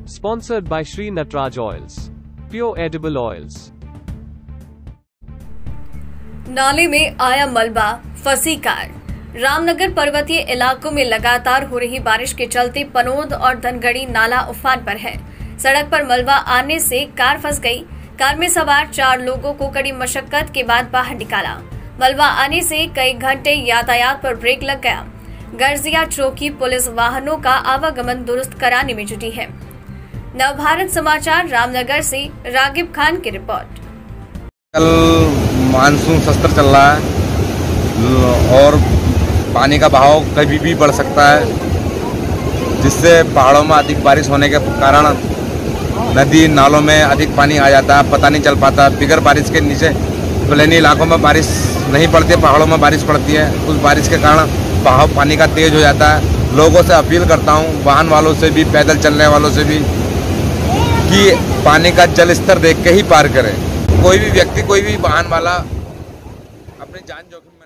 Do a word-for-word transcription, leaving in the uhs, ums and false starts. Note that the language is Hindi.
Sponsored by Shri Natraj Oils. Pure edible oils. नाले में आया मलबा, फंसी कार। रामनगर पर्वतीय इलाकों में लगातार हो रही बारिश के चलते पनोद और धनगढ़ी नाला उफान पर है। सड़क पर मलबा आने से कार फंस गई। कार में सवार चार लोगों को कड़ी मशक्कत के बाद बाहर निकाला। मलबा आने से कई घंटे यातायात पर ब्रेक लग गया। गर्जिया चौकी पुलिस वाहनों का आवागमन दुरुस्त कराने में जुटी है। नवभारत समाचार रामनगर से रागिब खान की रिपोर्ट। कल मानसून सस्त्र चल रहा है और पानी का बहाव कभी भी बढ़ सकता है, जिससे पहाड़ों में अधिक बारिश होने के कारण नदी नालों में अधिक पानी आ जाता है, पता नहीं चल पाता। बिगर बारिश के नीचे प्लेनी इलाकों में बारिश नहीं पड़ती है, पहाड़ों में बारिश पड़ती है। उस बारिश के कारण बहाव पानी का तेज हो जाता है। लोगों से अपील करता हूँ, वाहन वालों से भी, पैदल चलने वालों से भी, कि पानी का जल स्तर देख के ही पार करें। कोई भी व्यक्ति, कोई भी वाहन वाला अपनी जान जोखिम